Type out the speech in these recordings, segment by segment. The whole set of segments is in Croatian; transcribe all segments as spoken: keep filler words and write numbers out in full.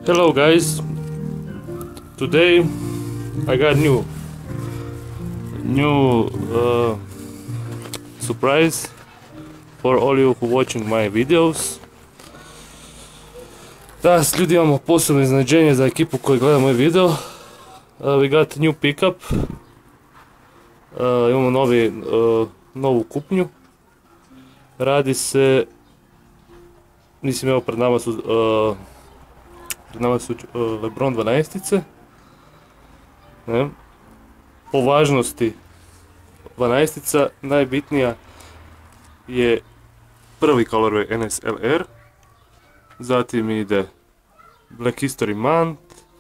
Hello guys, today I got new new uh, surprise for all you who watching my videos. Danas ljudi imamo posebno iznenađenje za ekipu koja gleda moj video. Uh, we got new pickup. Uh, imamo novi, uh, novu kupnju. Radi se, mislim evo pred nama su uh, pred nama su uh, Lebron dvanaestice. Ne? Po važnosti dvanaestica najbitnija je prvi colorway N S L R, zatim ide Black History Month,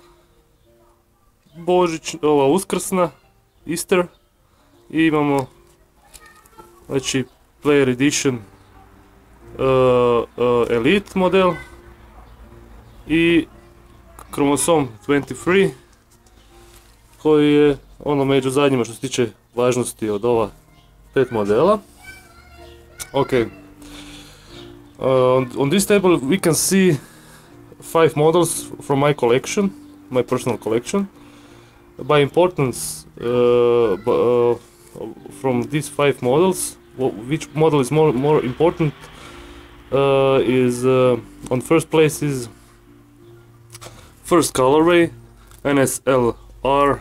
Božić, ova uskrsna, Easter, i imamo znači Player Edition uh, uh, Elite model i Chromosome dvadeset tri koji je ono među zadnjima što se tiče važnosti od ova pet modela. Okay. Uh, on, on this table we can see five models from my collection, my personal collection. By importance, uh, uh, from these five models, which model is more more important uh, is uh, on first place is first colorway N S L R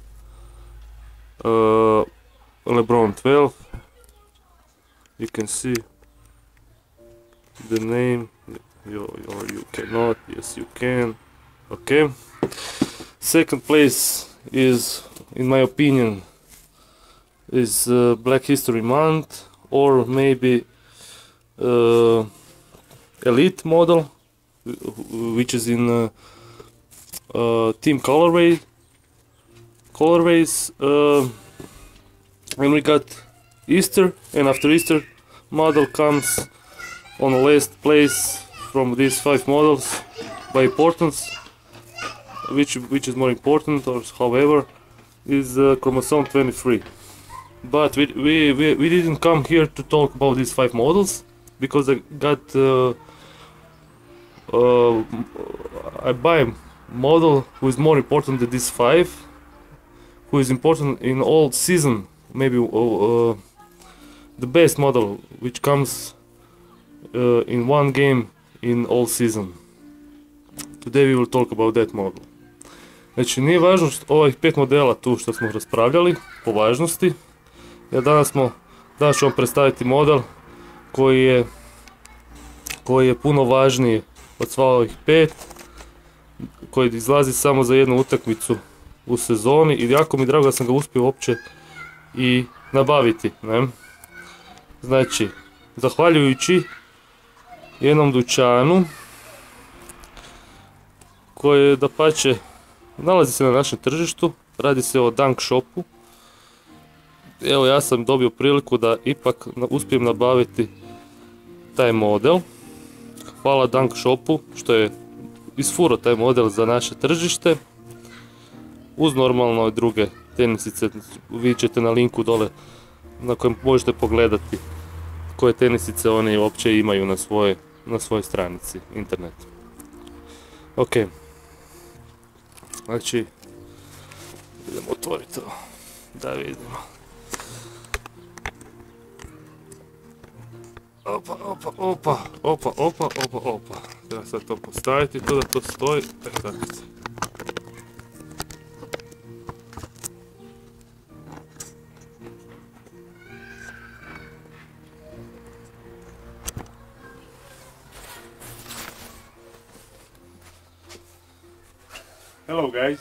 uh, Lebron twelve. You can see the name, you, or you cannot, yes you can. Okay. Second place is, in my opinion, is uh, Black History Month, or maybe uh, Elite model, which is in uh, uh, team colorway colorways. Uh, and we got Easter, and after Easter model comes on the last place from these five models by importance. Which which is more important, or however, is uh, Chromosome twenty-three. But we, we we we didn't come here to talk about these five models because I got uh, uh, I buy a model who is more important than these five, who is important in all season. Maybe uh, uh, the best model which comes uh, in one game in all season. Today we will talk about that model. Znači nije važno što ovih pet modela tu što smo raspravljali po važnosti, jer danas smo, danas ću vam predstaviti model koji je koji je puno važniji od sva ovih pet, koji izlazi samo za jednu utakmicu u sezoni i jako mi drago da sam ga uspio uopće i nabaviti, ne? Znači, zahvaljujući jednom dućanu koji je dapače nalazi se na našem tržištu, radi se o Dunk Shopu. Evo ja sam dobio priliku da ipak uspijem nabaviti taj model. Hvala Dunk Shopu što je isfurao taj model za naše tržište. Uz normalno druge tenisice, vidjet ćete na linku dole na kojem možete pogledati koje tenisice oni uopće imaju na svojoj na svojoj stranici internetu. Ok. Znači, idemo otvoriti to, da vidimo. Opa, opa, opa, opa, opa, opa, opa. Treba sad to postaviti, to da to stoji. E, tako. Hello guys.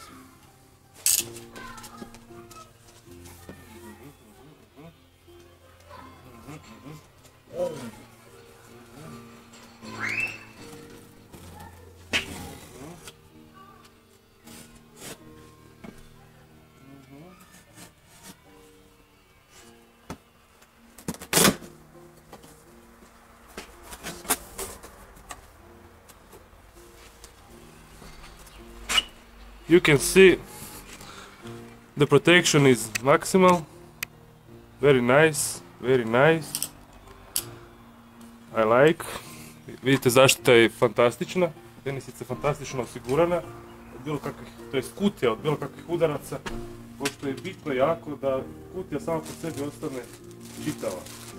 You can see the protection is maximal, very nice, very nice, I like. Vidite zaštita je fantastična, tenisica fantastično osigurana od bilo kakvih, to jest kutija od bilo kakvih udaraca, pošto je bitno jako da kutija sama po sebi ostane čitava.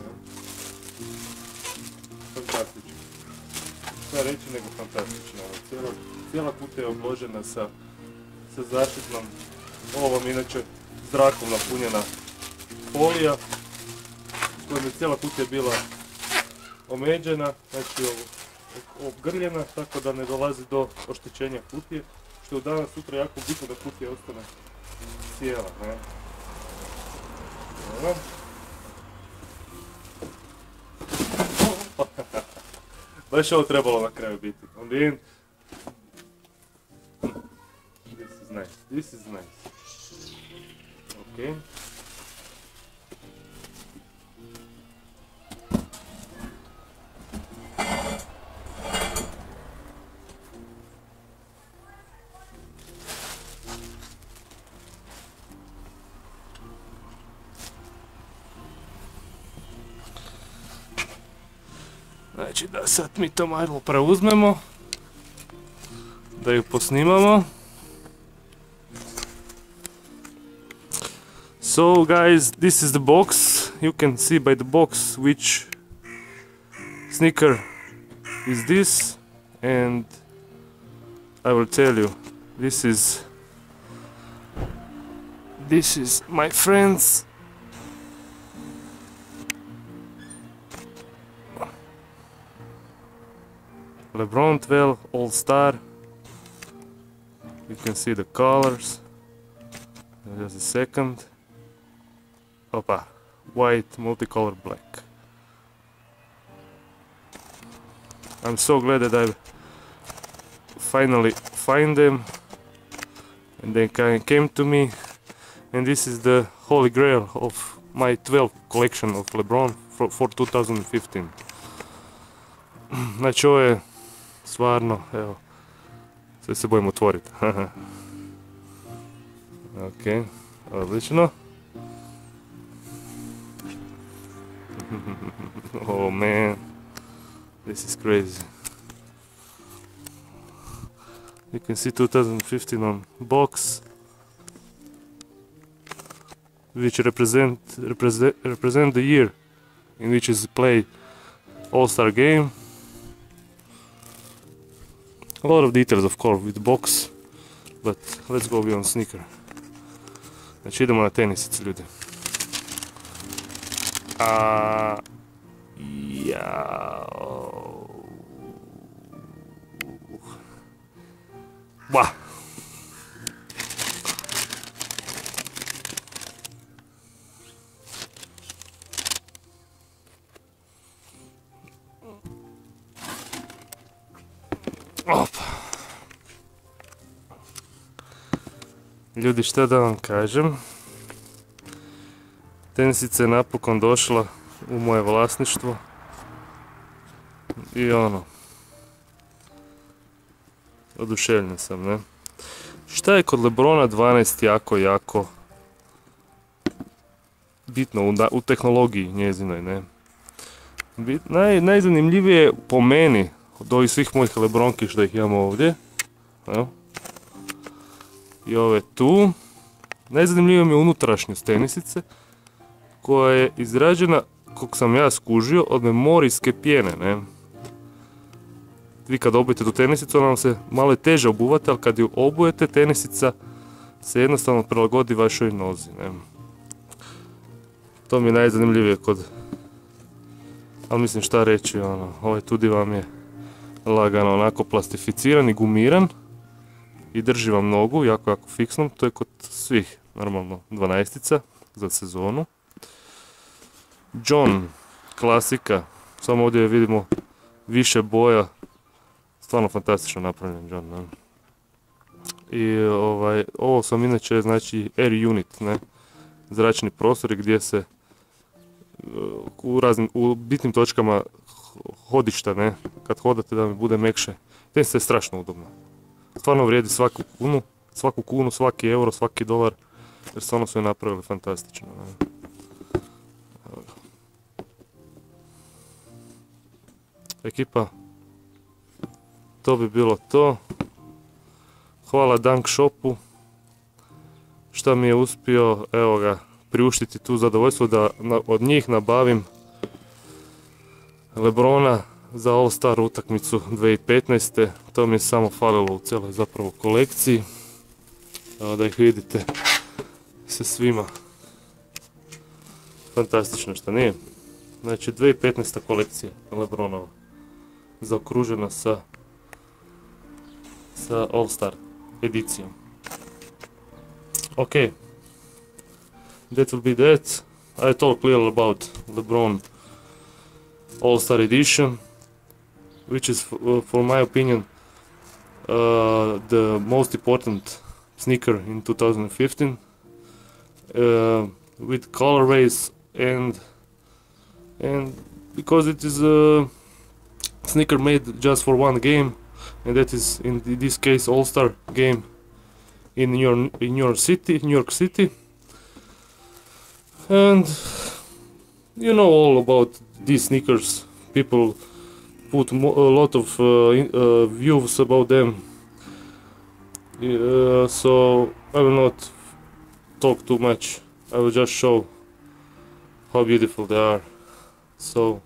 Fantastično. Šta reći nego fantastično. Cijela, cijela kutija je obložena sa, sa zaštitnom ovom, inače zrakom napunjena folija s kojom je cijela kutija bila omeđena, znači obgrljena, tako da ne dolazi do oštećenja kutije, što je danas sutra jako bitno da kutija ostane cijela. Ne? Evo. Baš ovo trebalo na kraju biti. On the end. This is nice. This is nice. Okay. Znači da sad mi to malo preuzmemo, da ju posnimamo. So guys, this is the box. You can see by the box which sneaker is this, and I will tell you, this is this is my friend's LeBron twelve All-Star. You can see the colors. Just a second. Opa, white, multicolor black. I'm so glad that I finally find them, and they came to me. And this is the holy grail of my twelve collection of LeBron for, for two thousand fifteen. Znači ovo je stvarno, evo, sve se bojim otvoriti. Ok, odlično. Oh man, this is crazy. You can see two thousand fifteen on box, which represent represent represent the year in which is played All-Star game. A lot of details, of course, with the box, but let's go beyond sneaker. Znači idemo na tenisice, ljudi. A ja. Bah. Opa. Ljudi, šta da vam kažem? Tenisica je napokon došla u moje vlasništvo. I ono, oduševljen sam, ne? Šta je kod LeBrona dvanaest jako, jako bitno u, u tehnologiji njezinoj, ne? Bit, naj, najzanimljivije po meni od ovih svih mojih LeBronki što ih imamo ovdje, evo, i ove tu, najzanimljivije mi je unutrašnjost tenisice, koja je izrađena, kako sam ja skužio, od memorijske pjene, ne? Vi kad obujete tu tenisicu, ona vam se malo teže obuvate, ali kad ju obujete, tenisica se jednostavno prilagodi vašoj nozi, ne? To mi je najzanimljivije kod, ali mislim šta reći, ono, ovaj tudi vam je lagano onako plastificiran i gumiran i drži vam nogu jako, jako fiksnom, to je kod svih, normalno, dvanaestica za sezonu. John, klasika, samo ovdje vidimo više boja, stvarno fantastično napravljen John, ne? I ovaj, ovo sam inače, znači, air unit, ne? Zračni prostori gdje se u, raznim, u bitnim točkama hodišta, ne? Kad hodate da mi bude mekše. Tenistica je strašno udobno. Stvarno vrijedi svaku kunu, svaku kunu, svaki euro, svaki dolar, jer stvarno su je napravili fantastično, ne? Ekipa to bi bilo to. Hvala Dunk Shopu šta mi je uspio, evo ga, priuštiti tu zadovoljstvo da na, od njih nabavim LeBrona za All-Star utakmicu dvije tisuće petnaeste. To mi je samo falilo u cijeloj zapravo kolekciji. Evo da ih vidite sa svima. Fantastično, što nije? Znači dvije tisuće petnaesta kolekcija LeBronova. Zaokružena sa sa All-Star edicijom. Ok. That will be that. I talk little about LeBron All-Star Edition, which is, uh, for my opinion, uh, the most important sneaker in two thousand fifteen, uh, with colorways and and because it is a sneaker made just for one game, and that is in this case All-Star game in your in your city, New York City. And you know all about these sneakers. People put mo a lot of uh, in, uh, views about them. Uh, so I will not talk too much. I will just show how beautiful they are. So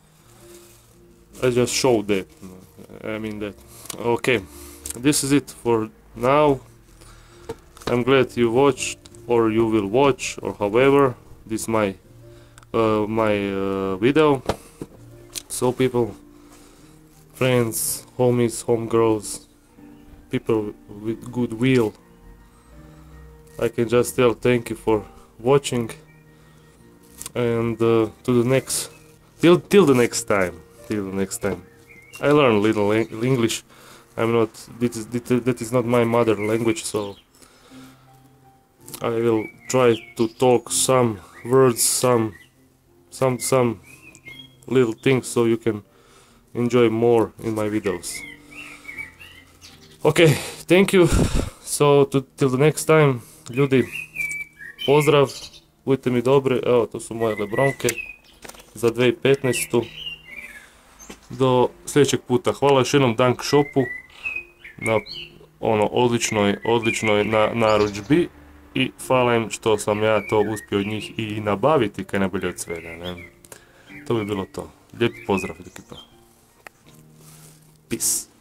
I just showed that. I mean that. Okay, this is it for now. I'm glad you watched, or you will watch, or however. This is my uh, my uh, video. So people, friends, homies, homegirls, people with goodwill, I can just tell thank you for watching, and uh, to the next, till till the next time, till the next time. I learn little English. I'm not. This is that is not my mother language, so I will try to talk some words, some some some little things, so you can enjoy more in my videos. Okay, thank you. So to, till the next time, ljudi, pozdrav, budite mi dobri. Evo, to su moje LeBronke za dvije tisuće petnaestu. Do sljedećeg puta. Hvala još jednom Dunk Shopu na ono odličnoj, odličnoj na, narudžbi. I hvala im što sam ja to uspio od njih i nabaviti, kaj najbolje od svega, ne? To bi bilo to. Lijepi pozdrav, ekipa. Peace.